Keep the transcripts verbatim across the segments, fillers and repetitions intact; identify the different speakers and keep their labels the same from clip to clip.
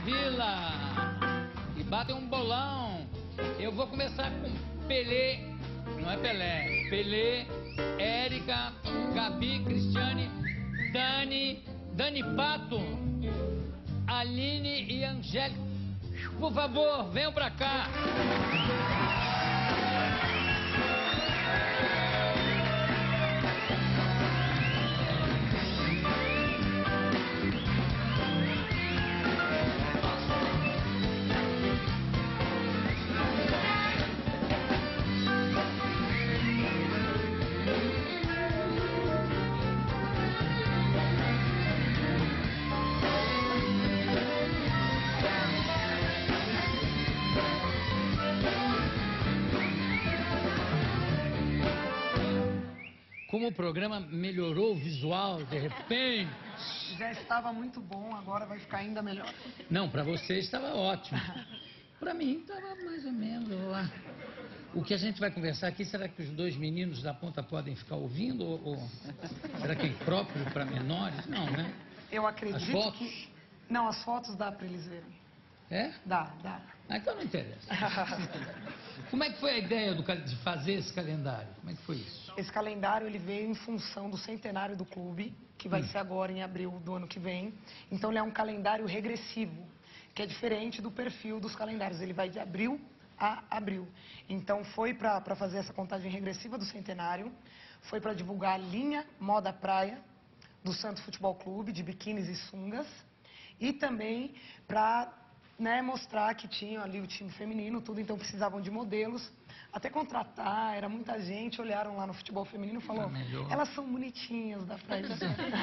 Speaker 1: Vila e batem um bolão. Eu vou começar com Pelé, não é Pelé, Pelé, Érica, Gabi, Cristiane, Dani, Dani Pato, Aline e Angélica. Por favor, venham pra cá. Como o programa melhorou o visual, de repente...
Speaker 2: Já estava muito bom, agora vai ficar ainda melhor.
Speaker 1: Não, para você estava ótimo. Para mim estava mais ou menos lá. O que a gente vai conversar aqui, será que os dois meninos da ponta podem ficar ouvindo? Ou, ou será que é próprio para menores? Não, né?
Speaker 2: Eu acredito
Speaker 1: as fotos?
Speaker 2: que... Não, as fotos dá para eles verem.
Speaker 1: É?
Speaker 2: Dá, dá.
Speaker 1: Ah, então não interessa. Como é que foi a ideia do, de fazer esse calendário? Como é que foi isso?
Speaker 2: Esse calendário ele veio em função do centenário do clube, que vai
Speaker 1: hum.
Speaker 2: ser agora em abril do ano que vem. Então ele é um calendário regressivo, que é diferente do perfil dos calendários. Ele vai de abril a abril. Então foi para fazer essa contagem regressiva do centenário, foi para divulgar a linha Moda Praia do Santos Futebol Clube, de biquínis e sungas, e também para... Né, mostrar que tinham ali o time feminino, tudo, então precisavam de modelos, até contratar, era muita gente, olharam lá no futebol feminino e falou,
Speaker 1: ah,
Speaker 2: elas são bonitinhas, dá pra ir.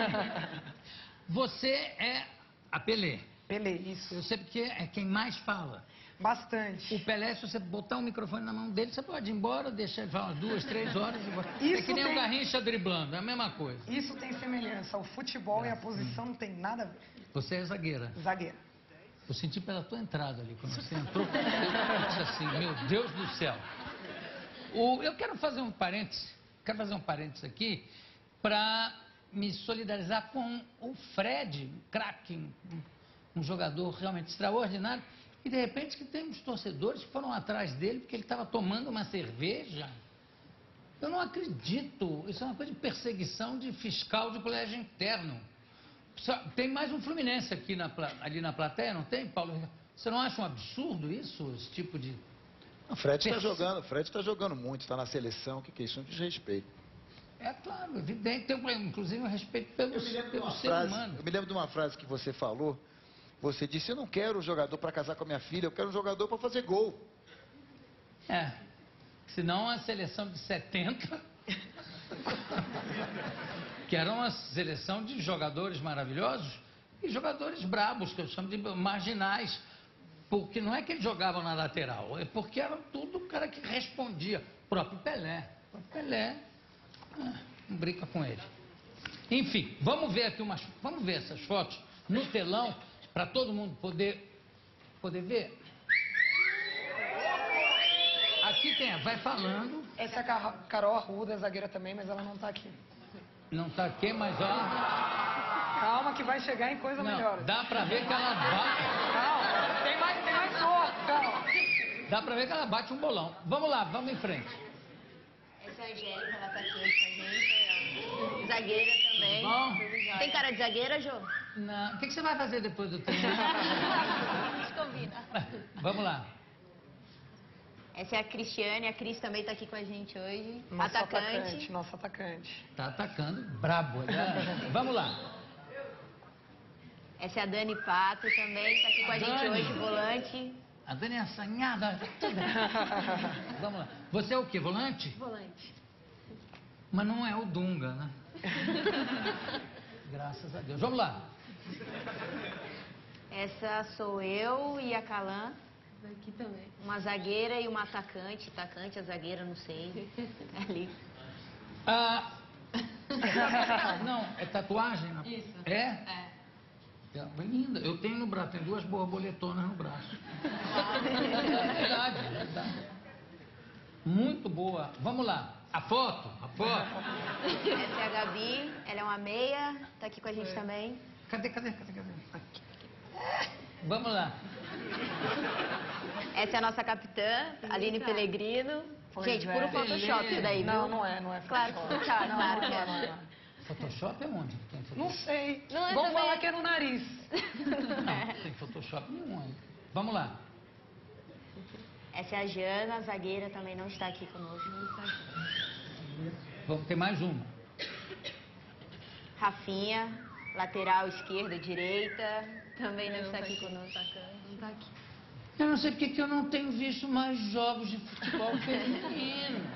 Speaker 1: Você é a Pelé.
Speaker 2: Pelé, isso.
Speaker 1: Eu sei porque é quem mais fala.
Speaker 2: Bastante.
Speaker 1: O Pelé, se você botar um microfone na mão dele, você pode ir embora, deixar ele falar umas duas, três horas e embora.
Speaker 2: Isso
Speaker 1: é que nem
Speaker 2: tem...
Speaker 1: o Garrincha driblando, é a mesma coisa.
Speaker 2: Isso tem semelhança, o futebol é. e a posição não tem nada a ver.
Speaker 1: Você é zagueira.
Speaker 2: Zagueira.
Speaker 1: Eu senti pela tua entrada ali, quando você entrou, eu disse assim, meu Deus do céu. O, eu quero fazer um parênteses, quero fazer um parênteses aqui, para me solidarizar com o Fred, um craque, um, um jogador realmente extraordinário, e de repente que tem uns torcedores que foram atrás dele porque ele estava tomando uma cerveja. Eu não acredito, isso é uma coisa de perseguição de fiscal de colégio interno. Tem mais um Fluminense aqui na, ali na plateia, não tem, Paulo? Você não acha um absurdo isso, esse tipo de...
Speaker 3: O Fred está jogando, Fred está jogando muito, está na seleção, que questão de respeito.
Speaker 1: É claro, evidente, tem inclusive um respeito pelo, pelo ser
Speaker 3: frase,
Speaker 1: humano.
Speaker 3: Eu me lembro de uma frase que você falou, você disse, eu não quero um jogador para casar com a minha filha, eu quero um jogador para fazer gol.
Speaker 1: É, senão a seleção de setenta... que era uma seleção de jogadores maravilhosos e jogadores brabos, que eu chamo de marginais, porque não é que eles jogavam na lateral, é porque era tudo o cara que respondia, o próprio Pelé, o próprio Pelé, ah, não brinca com ele. Enfim, vamos ver aqui umas, vamos ver essas fotos no telão, para todo mundo poder, poder ver. Aqui quem é? Vai falando.
Speaker 2: Essa é a Carol Arruda, zagueira também, mas ela não tá aqui.
Speaker 1: Não tá aqui, mas ó...
Speaker 2: Calma que vai chegar em coisa
Speaker 1: não,
Speaker 2: melhor.
Speaker 1: Dá pra ver que ela bate...
Speaker 2: Calma, tem mais, tem mais foto, calma.
Speaker 1: Dá pra ver que ela bate um bolão. Vamos lá, vamos em frente.
Speaker 4: Essa é a Angélica, ela tá aqui hoje com a gente. Zagueira também.
Speaker 1: Bom?
Speaker 4: Tem cara de zagueira, Jô?
Speaker 1: Não. O que, que você vai fazer depois do treino?
Speaker 4: A gente combina.
Speaker 1: Vamos lá.
Speaker 4: Essa é a Cristiane, a Cris também tá aqui com a gente hoje.
Speaker 2: Nosso
Speaker 4: atacante.
Speaker 2: atacante. Nosso atacante.
Speaker 1: Tá atacando, brabo. Olha. Vamos lá.
Speaker 4: Essa é a Dani Pato também, tá aqui com a gente
Speaker 1: Dani.
Speaker 4: hoje, volante.
Speaker 1: A Dani é assanhada. Vamos lá. Você é o quê? Volante?
Speaker 4: Volante.
Speaker 1: Mas não é o Dunga, né? Graças a Deus. Vamos lá.
Speaker 4: Essa sou eu e a Calan.
Speaker 5: Aqui também.
Speaker 4: Uma zagueira e uma atacante. Atacante, a zagueira, não sei. Ali.
Speaker 1: Ah, não, é tatuagem? Não?
Speaker 5: Isso.
Speaker 1: É?
Speaker 5: É.
Speaker 1: É linda. Eu tenho no braço, tem duas borboletonas no braço. É verdade, é verdade. Muito boa. Vamos lá. A foto, a foto.
Speaker 4: Essa é a Gabi, ela é uma meia, tá aqui com a gente também.
Speaker 1: Cadê, cadê, cadê, cadê? Aqui. Vamos lá.
Speaker 4: Essa é a nossa capitã, Aline Pellegrino.
Speaker 2: Pois
Speaker 4: Gente,
Speaker 2: é.
Speaker 4: puro Photoshop isso daí, viu?
Speaker 2: Não, não é, não é
Speaker 4: Claro que
Speaker 2: Photoshop.
Speaker 4: tá,
Speaker 2: Não,
Speaker 4: claro
Speaker 2: não
Speaker 4: que
Speaker 2: é,
Speaker 4: é.
Speaker 2: não é.
Speaker 1: Photoshop é onde? Tem Photoshop?
Speaker 2: Não sei.
Speaker 4: Não, eu
Speaker 2: Vamos
Speaker 4: também-
Speaker 2: falar que é no nariz.
Speaker 1: Não, tem Photoshop nenhum aí. Vamos lá.
Speaker 4: Essa é a Jana, a zagueira, também não está aqui conosco.
Speaker 1: Vamos ter mais uma.
Speaker 4: Rafinha, lateral esquerda, direita, também não está aqui conosco.
Speaker 5: Não tá aqui.
Speaker 1: Eu não sei porque que eu não tenho visto mais jogos de futebol feminino.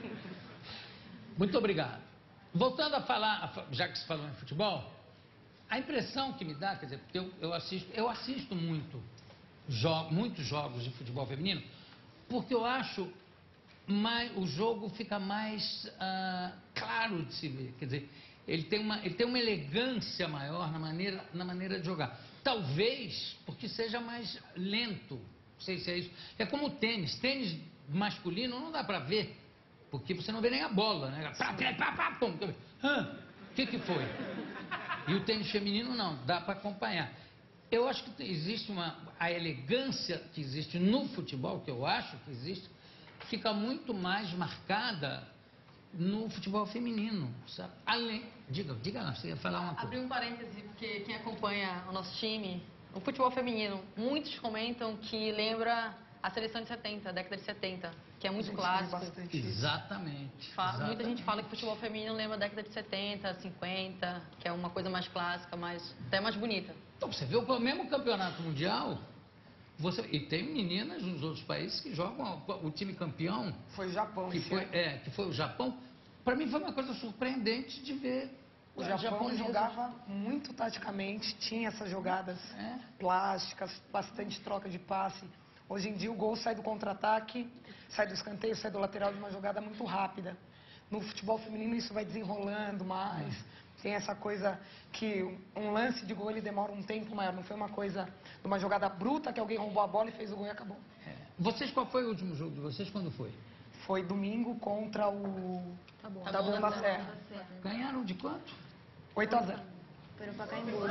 Speaker 1: Muito obrigado. Voltando a falar, já que se falou em futebol, a impressão que me dá, quer dizer, porque eu, eu assisto, eu assisto muito, jo muitos jogos de futebol feminino, porque eu acho mais, o jogo fica mais ah, claro de se ver. Quer dizer, ele tem, uma, ele tem uma elegância maior na maneira, na maneira de jogar. Talvez porque seja mais lento, não sei se é isso. É como o tênis. Tênis masculino não dá para ver, porque você não vê nem a bola, né? Pá, pá, pá, pá, pum. O que, que foi? E o tênis feminino não, dá para acompanhar. Eu acho que existe uma... A elegância que existe no futebol, que eu acho que existe, fica muito mais marcada no futebol feminino, sabe? Além... Diga, diga lá, você ia falar uma coisa.
Speaker 5: Abrir um parêntese, porque quem acompanha o nosso time, o futebol feminino, muitos comentam que lembra a seleção de setenta, a década de setenta, que é muito
Speaker 2: Gente,
Speaker 5: clássico.
Speaker 2: bastante isso.
Speaker 1: Exatamente.
Speaker 5: Fa- Muita
Speaker 1: exatamente.
Speaker 5: gente fala que o futebol feminino lembra a década de setenta, cinquenta, que é uma coisa mais clássica, mais, até mais bonita.
Speaker 1: Então, você vê o mesmo campeonato mundial, você, e tem meninas nos outros países que jogam o, o time campeão,
Speaker 2: Foi o Japão
Speaker 1: que
Speaker 2: esse
Speaker 1: foi,
Speaker 2: ano.
Speaker 1: é, que foi o Japão. Para mim foi uma coisa surpreendente de ver
Speaker 2: O
Speaker 1: os
Speaker 2: Japão
Speaker 1: japoneses.
Speaker 2: jogava muito taticamente, tinha essas jogadas
Speaker 1: É.
Speaker 2: plásticas, bastante troca de passe. Hoje em dia o gol sai do contra-ataque, sai do escanteio, sai do lateral de uma jogada muito rápida. No futebol feminino isso vai desenrolando mais. Tem essa coisa que um lance de gol ele demora um tempo maior. Não foi uma coisa de uma jogada bruta que alguém roubou a bola e fez o gol e acabou.
Speaker 1: É. Vocês, qual foi o último jogo de vocês? Quando foi?
Speaker 2: Foi domingo contra o
Speaker 5: Tá bom.
Speaker 2: Taboão da Serra.
Speaker 1: Ganharam de quanto?
Speaker 2: oito a zero.
Speaker 4: Foi no Pacaembu.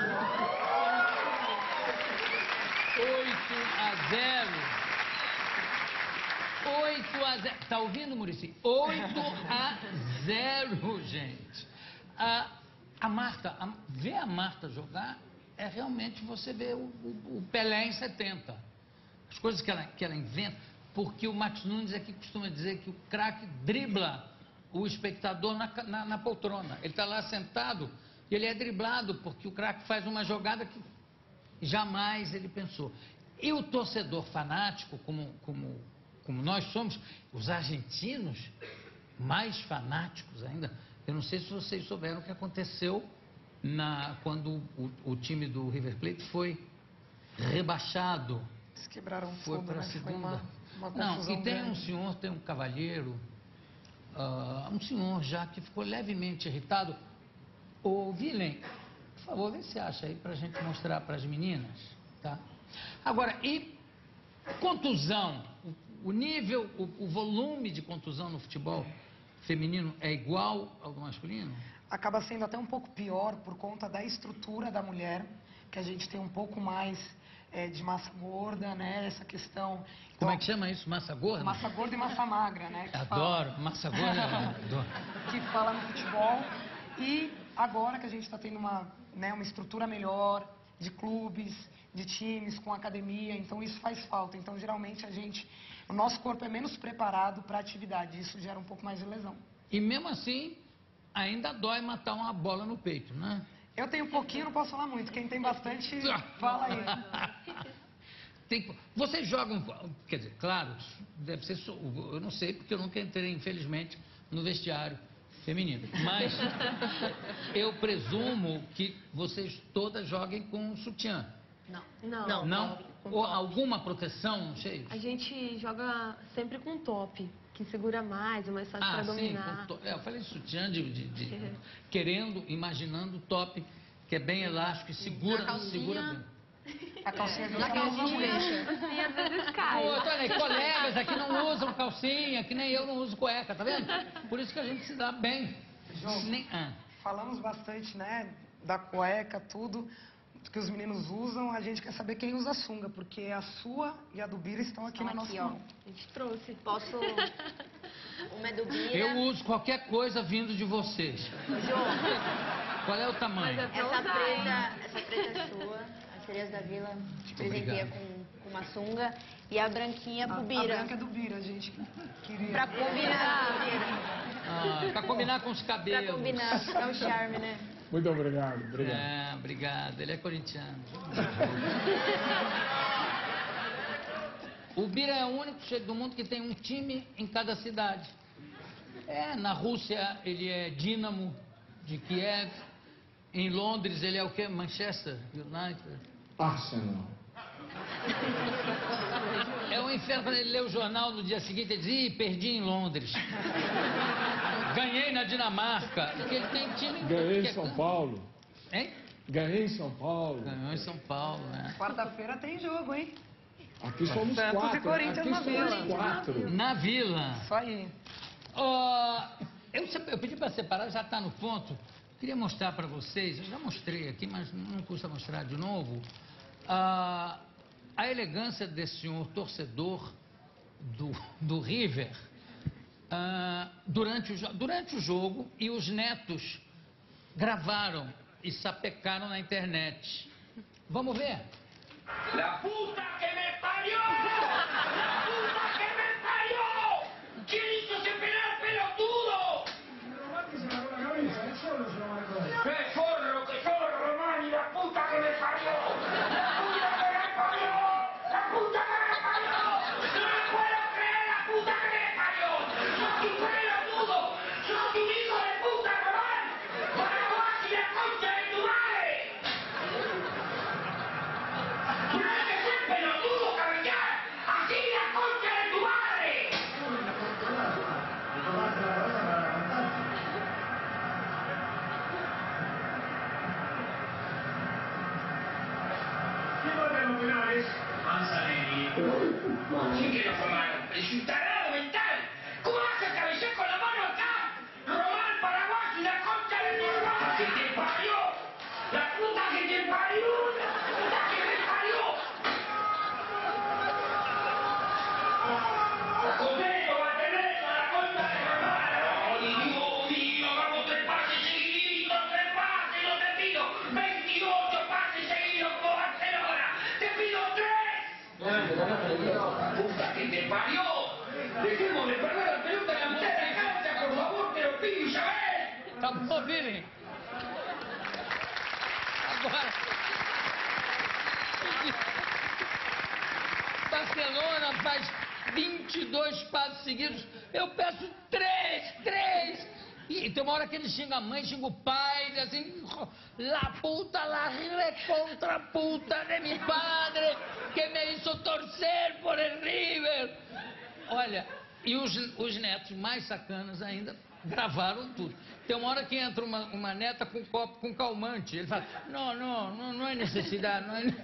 Speaker 1: oito a zero. oito a zero. Tá ouvindo, Muricy? oito a zero, gente. A, a Marta, a, ver a Marta jogar é realmente você ver o, o, o Pelé em setenta. As coisas que ela, que ela inventa, porque o Max Nunes aqui costuma dizer que o craque dribla o espectador na, na, na poltrona. Ele está lá sentado e ele é driblado porque o craque faz uma jogada que jamais ele pensou. E o torcedor fanático, como, como, como nós somos, os argentinos, mais fanáticos ainda. Eu não sei se vocês souberam o que aconteceu na, quando o, o time do River Plate foi rebaixado.
Speaker 2: Eles quebraram
Speaker 1: Foi
Speaker 2: tudo,
Speaker 1: para a
Speaker 2: né? Foi
Speaker 1: segunda.
Speaker 2: uma, uma
Speaker 1: Não,
Speaker 2: confusão
Speaker 1: e tem um
Speaker 2: grande.
Speaker 1: senhor, tem um cavalheiro, ah, um senhor já que ficou levemente irritado. Ô, Vilen, por favor, vê se acha aí para a gente mostrar para as meninas, tá? Agora, e contusão? O, o nível, o, o volume de contusão no futebol feminino é igual ao do masculino?
Speaker 2: Acaba sendo até um pouco pior por conta da estrutura da mulher, que a gente tem um pouco mais é, de massa gorda, né? Essa questão...
Speaker 1: Como é que chama isso? Massa gorda?
Speaker 2: Massa gorda e massa magra, né? Que
Speaker 1: Adoro, massa gorda, adoro.
Speaker 2: Fala, que fala no futebol. E agora que a gente está tendo uma, né, uma estrutura melhor de clubes, de times, com academia, então isso faz falta. Então, geralmente, a gente... O nosso corpo é menos preparado para a atividade, isso gera um pouco mais de lesão.
Speaker 1: E mesmo assim, ainda dói matar uma bola no peito, né?
Speaker 2: Eu tenho um pouquinho, não posso falar muito. Quem tem bastante, fala aí.
Speaker 1: Tem, vocês jogam, quer dizer, claro, deve ser, eu não sei porque eu nunca entrei, infelizmente, no vestiário feminino. Mas eu presumo que vocês todas joguem com sutiã.
Speaker 5: Não.
Speaker 6: Não.
Speaker 1: Não? não?
Speaker 6: Com
Speaker 1: Ou
Speaker 6: top.
Speaker 1: alguma proteção, não sei.
Speaker 6: A gente joga sempre com top, que segura mais, é mais fácil
Speaker 1: Ah,
Speaker 6: para
Speaker 1: sim,
Speaker 6: dominar.
Speaker 1: com to... é, eu falei sutiã de, de, de... querendo, imaginando top, que é bem elástico e segura,
Speaker 5: A calcinha-
Speaker 1: segura bem.
Speaker 2: A calcinha a gente
Speaker 5: Na
Speaker 2: não usa
Speaker 5: calcinha,
Speaker 2: muito.
Speaker 6: E às vezes cai.
Speaker 1: Pô, olha aí, colegas aqui não usam calcinha, que nem eu não uso cueca, tá vendo? Por isso que a gente se dá bem.
Speaker 2: João,
Speaker 1: Nem... ah.
Speaker 2: falamos bastante, né, da cueca, tudo. que os meninos usam, a gente quer saber quem usa sunga, porque a sua e a do Bira estão aqui
Speaker 4: Estão
Speaker 2: na
Speaker 4: aqui,
Speaker 2: nossa
Speaker 4: ó.
Speaker 2: mão.
Speaker 6: A gente trouxe.
Speaker 4: Posso... Uma é do Bira.
Speaker 1: Eu uso qualquer coisa vindo de vocês.
Speaker 4: Jô,
Speaker 1: Qual é o tamanho?
Speaker 6: Mas é pra
Speaker 4: essa
Speaker 6: usar,
Speaker 4: preta, essa preta é sua. As sereias da Vila te presenteia
Speaker 1: Obrigado.
Speaker 4: com, com uma sunga. E a branquinha
Speaker 2: A,
Speaker 4: pro
Speaker 2: a
Speaker 4: Bira.
Speaker 2: branca é do Bira, a gente queria.
Speaker 4: Pra combinar.
Speaker 1: Ah, pra combinar com os cabelos.
Speaker 4: Pra combinar, é um charme, né?
Speaker 7: Muito obrigado, obrigado.
Speaker 1: É, obrigado. Ele é corintiano. O Bira é o único chefe do mundo que tem um time em cada cidade. É, na Rússia ele é Dínamo de Kiev. Em Londres ele é o quê? Manchester United.
Speaker 7: Arsenal.
Speaker 1: É um inferno quando ele lê o jornal no dia seguinte e diz, ih, perdi em Londres. Ganhei na Dinamarca. Porque ele tem time...
Speaker 7: Ganhei
Speaker 1: que
Speaker 7: em
Speaker 1: é
Speaker 7: São
Speaker 1: canto.
Speaker 7: Paulo.
Speaker 1: Hein?
Speaker 7: Ganhei em São Paulo.
Speaker 1: Ganhou em São Paulo, né?
Speaker 2: Quarta-feira tem jogo, hein?
Speaker 7: Aqui somos
Speaker 2: Santos
Speaker 7: quatro.
Speaker 2: e Corinthians
Speaker 7: Aqui
Speaker 2: na
Speaker 7: somos
Speaker 2: Vila.
Speaker 7: quatro.
Speaker 1: Na Vila.
Speaker 2: Isso aí.
Speaker 1: Ó, eu, se- eu pedi para separar, já está no ponto. Queria mostrar para vocês, eu já mostrei aqui, mas não custa mostrar de novo, ah, a elegância desse senhor torcedor do, do River ah, durante, o, jo- durante o jogo, e os netos gravaram e sapecaram na internet. Vamos ver?
Speaker 8: ¡La puta que me parió! ¡La puta que me parió! ¿Quién hizo ese penal, pelotudo? ¡Qué forro, qué forro, Romani! ¡La puta que me parió! ¡La puta que me parió! ¡La puta que me parió! ¡No me puedo creer la puta que me parió! ¡Sos un pelotudo! ¡Sos un hijo de puta, Román! ¡Paraguay y la concha de tu madre! ¡Tienes que ser pelotudo, cabellar! ¡Así la concha de tu madre! ¿Qué vuelven los penales? Manzanelli. ¿Quién que no fue mano? ¡Es un tarado mental! ¿Cómo vas a cabecear con la mano acá? Román, Paraguay y la concha de tu hermana que te parió. ¡La puta que te parió! ¡La puta que me parió! ¡Conejo, va a tener a la concha de tu hermana! ¡Ay, Dios mío! ¡Vamos tres pases seguiditos! ¡Tres pases! ¡No te pido! ¡veintiocho pases seguidos como Barcelona! ¡Te pido tres! ¡La puta que te parió! ¡Dejemos de perder la pelota en la mitad de la cancha, por favor! ¡Te lo pido, Isabel!
Speaker 1: Tá bom, virem. Agora. Barcelona faz vinte e dois passos seguidos. Eu peço três, três. E tem uma hora que ele xinga a mãe, xinga o pai, diz assim, la puta, la recontra puta de mi padre, que me hizo torcer por el River. Olha, e os, os netos mais sacanas ainda gravaram tudo. Tem uma hora que entra uma, uma neta com um copo com calmante. Ele fala, não, não, não, não é necessidade, não é ne-"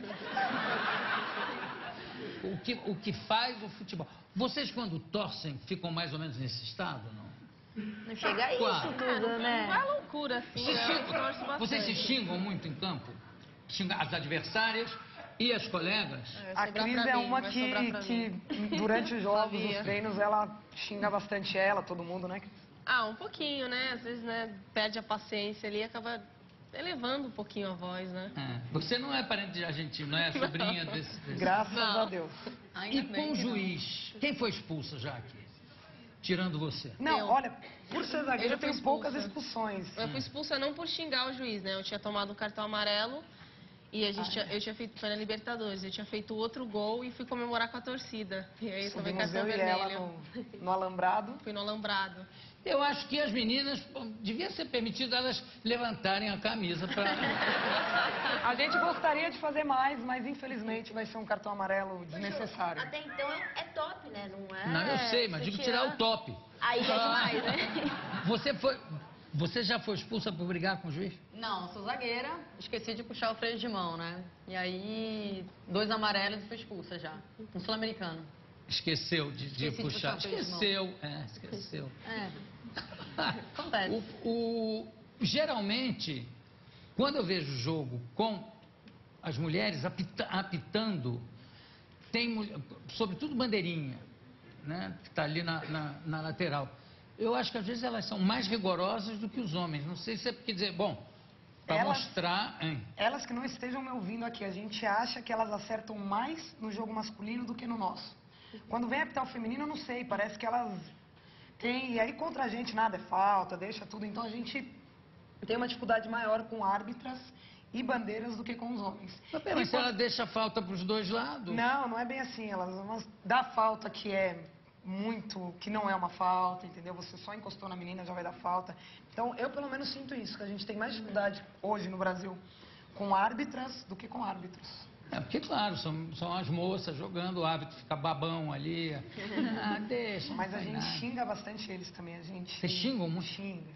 Speaker 1: o que, o que faz o futebol. Vocês, quando torcem, ficam mais ou menos nesse estado, não?
Speaker 4: Não chega a isso
Speaker 1: Claro.
Speaker 4: tudo,
Speaker 6: Não é
Speaker 4: né?
Speaker 6: loucura, assim,
Speaker 1: Se
Speaker 6: né? Eu
Speaker 1: xingam-
Speaker 6: torço bastante.
Speaker 1: vocês se xingam muito em campo? Xingam as adversárias e as colegas?
Speaker 6: É,
Speaker 2: A
Speaker 6: sobrar
Speaker 2: Cris
Speaker 6: pra
Speaker 2: é
Speaker 6: mim,
Speaker 2: uma
Speaker 6: vai
Speaker 2: que,
Speaker 6: sobrar pra
Speaker 2: que
Speaker 6: mim.
Speaker 2: durante os jogos,
Speaker 6: Flavia.
Speaker 2: os treinos, ela xinga bastante ela, todo mundo, né?
Speaker 6: Ah, um pouquinho, né? Às vezes, né, perde a paciência ali e acaba elevando um pouquinho a voz, né?
Speaker 1: É. Você não é parente de argentino, não é sobrinha desse... desse...
Speaker 2: Graças
Speaker 6: Não.
Speaker 2: a Deus.
Speaker 5: Ainda
Speaker 1: E
Speaker 5: bem
Speaker 1: com o
Speaker 5: que não.
Speaker 1: juiz, quem foi expulsa já aqui? Tirando você.
Speaker 2: Não,
Speaker 6: Eu.
Speaker 2: olha, por ser
Speaker 6: Eu
Speaker 2: zagueiro,
Speaker 6: já
Speaker 2: eu tenho
Speaker 6: fui
Speaker 2: poucas
Speaker 6: expulsa.
Speaker 2: expulsões.
Speaker 6: Eu fui expulsa não por xingar o juiz, né? Eu tinha tomado o cartão amarelo e a gente
Speaker 2: Ah,
Speaker 6: tinha-
Speaker 2: é.
Speaker 6: eu tinha feito, foi na Libertadores, eu tinha feito outro gol e fui comemorar com a torcida. E aí tomei
Speaker 2: Subimos
Speaker 6: cartão
Speaker 2: eu e ela
Speaker 6: vermelho.
Speaker 2: no, no alambrado.
Speaker 6: Fui no alambrado.
Speaker 1: Eu acho que as meninas, bom, devia ser permitido elas levantarem a camisa para...
Speaker 2: A gente gostaria de fazer mais, mas infelizmente vai ser um cartão amarelo desnecessário.
Speaker 4: Até então é, é top, né? Não é?
Speaker 1: Não, eu sei, mas
Speaker 4: Se
Speaker 1: digo tirar o top.
Speaker 4: Aí é demais, né?
Speaker 1: Você foi... Você já foi expulsa por brigar com o juiz?
Speaker 5: Não, sou zagueira, esqueci de puxar o freio de mão, né? E aí, dois amarelos e fui expulsa já. Um sul-americano.
Speaker 1: Esqueceu de, de
Speaker 5: Esqueci de
Speaker 1: puxar.
Speaker 5: puxar o freio de mão.
Speaker 1: Esqueceu, é, esqueceu.
Speaker 5: É, acontece.
Speaker 1: O, o- geralmente, quando eu vejo jogo com as mulheres apita- apitando, tem, mulher- sobretudo bandeirinha, né, que está ali na, na, na lateral. Eu acho que às vezes elas são mais rigorosas do que os homens. Não sei se é porque dizer, bom, para
Speaker 2: Elas-
Speaker 1: mostrar... Hein?
Speaker 2: Elas que não estejam me ouvindo aqui, a gente acha que elas acertam mais no jogo masculino do que no nosso. Quando vem apitar o feminino, eu não sei, parece que elas têm... E aí contra a gente nada é falta, deixa tudo. Então a gente tem uma dificuldade maior com árbitras e bandeiras do que com os homens.
Speaker 1: Mas, pera, mas
Speaker 2: E
Speaker 1: se
Speaker 2: quando-
Speaker 1: ela deixa falta para os dois lados...
Speaker 2: Não, não é bem assim. Elas elas dá falta que é muito, que não é uma falta, entendeu? Você só encostou na menina, já vai dar falta. Então, eu pelo menos sinto isso, que a gente tem mais dificuldade hoje no Brasil com árbitras do que com árbitros.
Speaker 1: É, porque, claro, são, são as moças jogando, o árbitro fica babão ali. Ah, deixa.
Speaker 2: Mas
Speaker 1: não
Speaker 2: a
Speaker 1: faz
Speaker 2: gente
Speaker 1: nada.
Speaker 2: xinga bastante eles também, a gente...
Speaker 1: Vocês xingam muito?
Speaker 2: Xinga.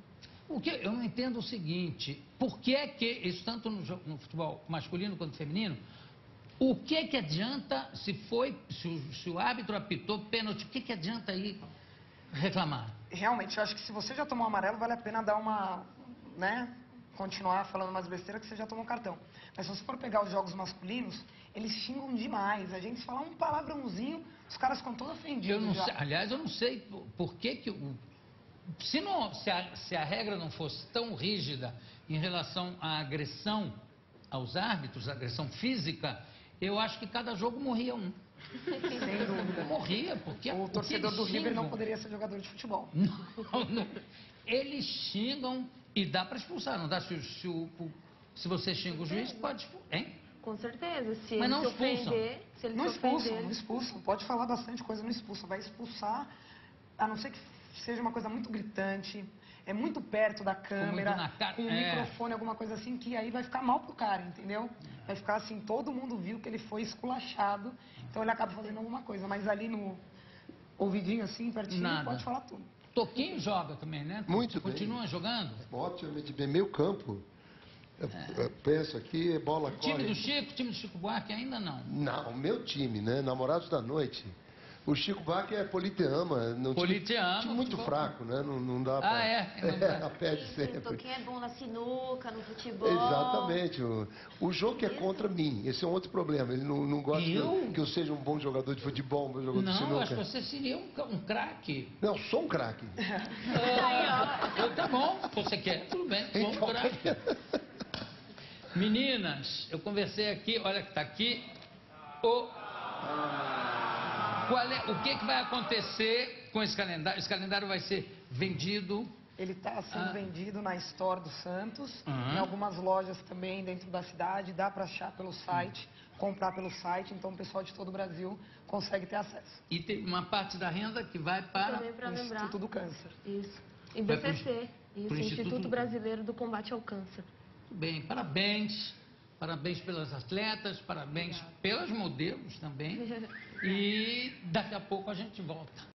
Speaker 1: O que eu não entendo é o seguinte, por que é que, isso tanto no, jo- no futebol masculino quanto feminino, o que é que adianta se foi, se o, se o árbitro apitou pênalti, o que que adianta aí reclamar?
Speaker 2: Realmente, eu acho que se você já tomou amarelo, vale a pena dar uma, né, continuar falando umas besteiras que você já tomou cartão. Mas se você for pegar os jogos masculinos, eles xingam demais. A gente se falar um palavrãozinho, os caras ficam todos ofendidos.
Speaker 1: Eu não
Speaker 2: já.
Speaker 1: sei, aliás, eu não sei por, por que que o, se, não, se, a, se a regra não fosse tão rígida em relação à agressão aos árbitros, agressão física, eu acho que cada jogo morria um.
Speaker 2: Sem dúvida.
Speaker 1: Morria, porque
Speaker 2: O
Speaker 1: que
Speaker 2: torcedor
Speaker 1: eles
Speaker 2: do River não
Speaker 1: xingam?
Speaker 2: poderia ser jogador de futebol.
Speaker 1: Não, não. Eles xingam e dá para expulsar, não dá? Se, o- se, o- o- se você xinga o juiz, pode expulsar, hein?
Speaker 6: Com certeza. Se
Speaker 1: Mas
Speaker 6: ele
Speaker 1: não
Speaker 6: se
Speaker 1: expulsam.
Speaker 6: ofender, se ele
Speaker 2: Não
Speaker 6: se ofender,
Speaker 2: expulsam, não
Speaker 6: ele-
Speaker 2: expulsam. Pode falar bastante coisa, não expulsa. Vai expulsar, a não ser que seja uma coisa muito gritante, é muito perto da câmera,
Speaker 1: na cara,
Speaker 2: com um
Speaker 1: é.
Speaker 2: microfone, alguma coisa assim, que aí vai ficar mal pro cara, entendeu? Vai ficar assim, todo mundo viu que ele foi esculachado, então ele acaba fazendo alguma coisa. Mas ali no ouvidinho assim, pertinho,
Speaker 1: Nada.
Speaker 2: pode falar tudo.
Speaker 1: Toquinho joga também, né?
Speaker 3: Muito bem.
Speaker 1: Continua jogando?
Speaker 3: Ótimamente bem, meio campo. Eu, eu penso aqui, bola
Speaker 1: Time
Speaker 3: corre.
Speaker 1: do Chico, time do Chico Buarque ainda não.
Speaker 3: Não, meu time, né? Namorados da Noite. O Chico Buarque é politeama. Não,
Speaker 1: Politeama,
Speaker 3: Time, time muito
Speaker 1: futebol.
Speaker 3: fraco, né? Não, não dá pra...
Speaker 1: Ah, é? Não dá.
Speaker 3: pede
Speaker 4: Sim, sim, o
Speaker 3: sempre.
Speaker 4: Toquinho é bom na sinuca, no futebol.
Speaker 3: Exatamente. O, o jogo que é contra mim, esse é um outro problema. Ele não, não gosta que
Speaker 1: Eu?
Speaker 3: eu, que eu seja um bom jogador de futebol, um bom jogador de
Speaker 1: Não, eu
Speaker 3: sinuca.
Speaker 1: acho que você seria um, ca- um craque.
Speaker 3: Não, sou um craque.
Speaker 1: Ah, tá bom, você quer, tudo bem, sou um
Speaker 3: Então,
Speaker 1: craque. Meninas, eu conversei aqui, olha que está aqui, o, qual é, o que, que vai acontecer com esse calendário? Esse calendário vai ser vendido,
Speaker 2: Ele está sendo
Speaker 1: Ah.
Speaker 2: vendido na Store do Santos,
Speaker 1: Aham.
Speaker 2: em algumas lojas também dentro da cidade, dá para achar pelo site, comprar pelo site, então o pessoal de todo o Brasil consegue ter acesso.
Speaker 1: e tem uma parte da renda que vai para...
Speaker 6: Também para
Speaker 2: O
Speaker 6: lembrar.
Speaker 2: Instituto do Câncer.
Speaker 6: Isso. E
Speaker 1: Vai pro-
Speaker 6: B C C. Isso,
Speaker 1: pro Instituto
Speaker 6: Instituto
Speaker 1: do-
Speaker 6: Brasileiro do Combate ao Câncer.
Speaker 1: Muito bem, parabéns. Parabéns pelas atletas, parabéns pelas modelos também. E daqui a pouco a gente volta.